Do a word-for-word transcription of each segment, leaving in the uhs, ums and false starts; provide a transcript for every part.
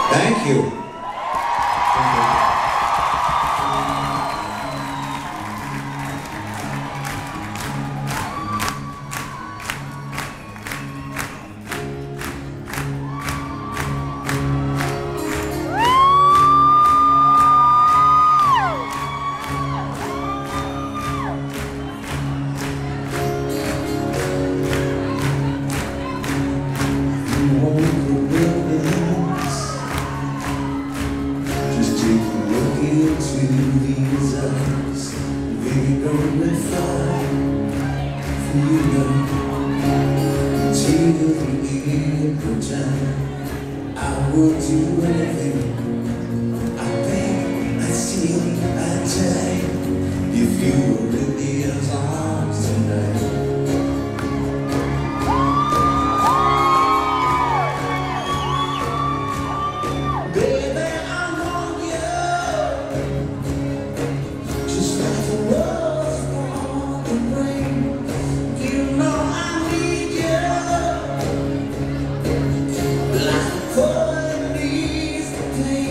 Thank you. Into these eyes, we're gonna find freedom until the end of time. I will do anything, I beg, I steal, I die, if you were in the arms tonight. Please.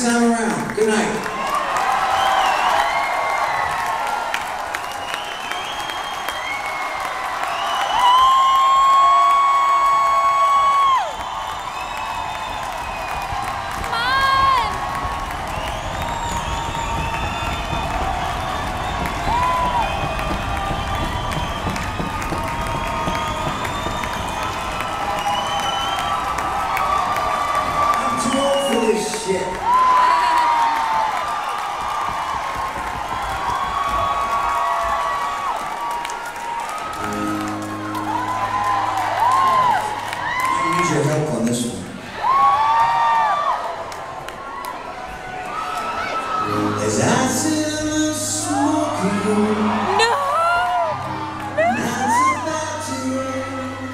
next time around. Good night. Shit. I need your help on this one. As I sit in the smoking room, no. nights about to end,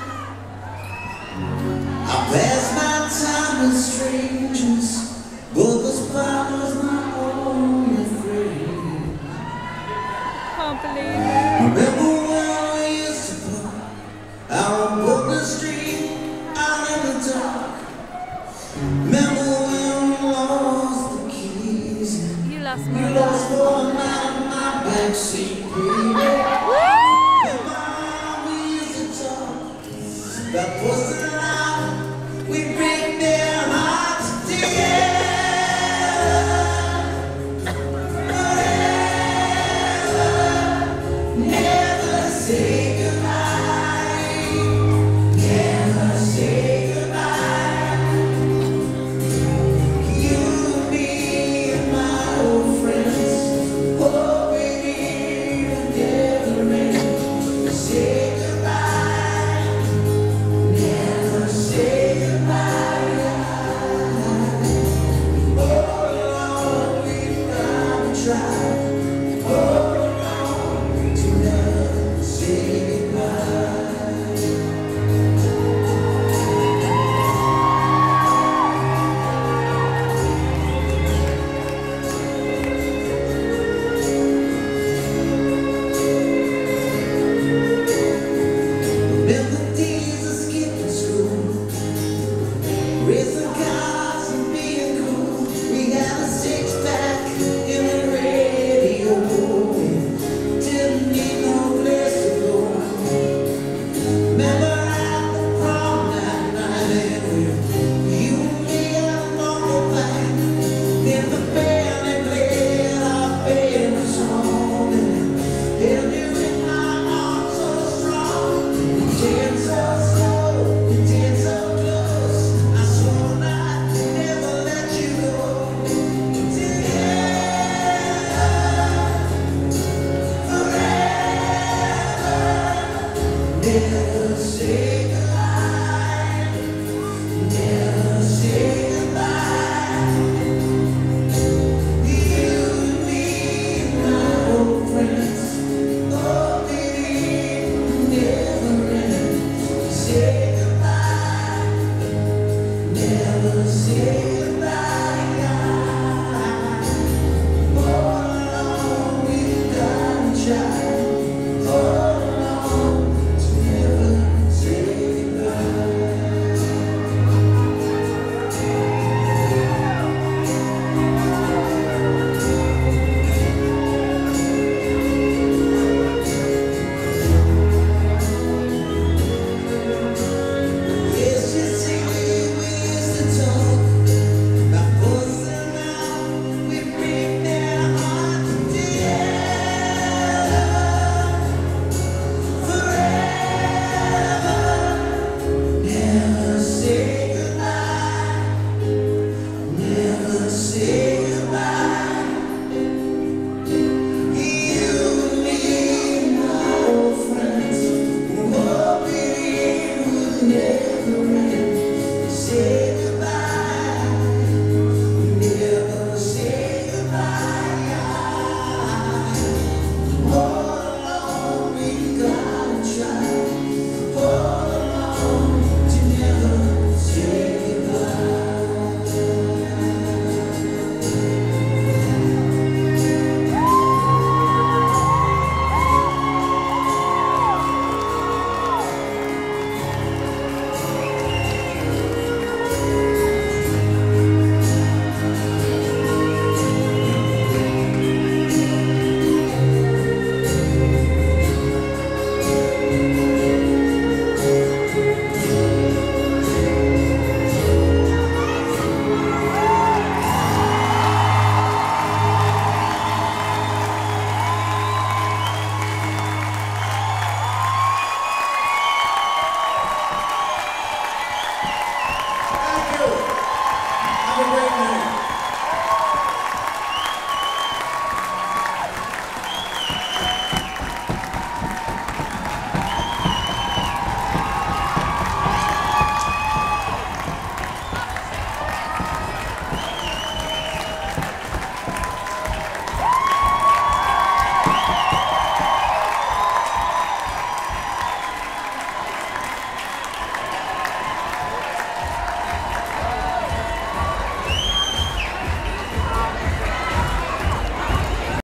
I pass my time with strangers. But this was my only friend. Can't believe it. Remember when we used to play out on Butler Street, out in the dark? Remember when we lost the keys? You lost You my lost one night in my backseat, baby. Remember how we used to talk about busting out? We break their hearts together. Say goodbye, never say goodbye. You and me and my old friends, hoping it never end. Say goodbye, never say goodbye. Oh Lord, we've got to try. Oh, racing cars and being cool. We had a six pack in the radio. Didn't need no place to go. Remember at the prom that night, and you and me had on the back. In the band they played our favorite song, and held you in my arms so strong. You did so slow, you did so close. Never say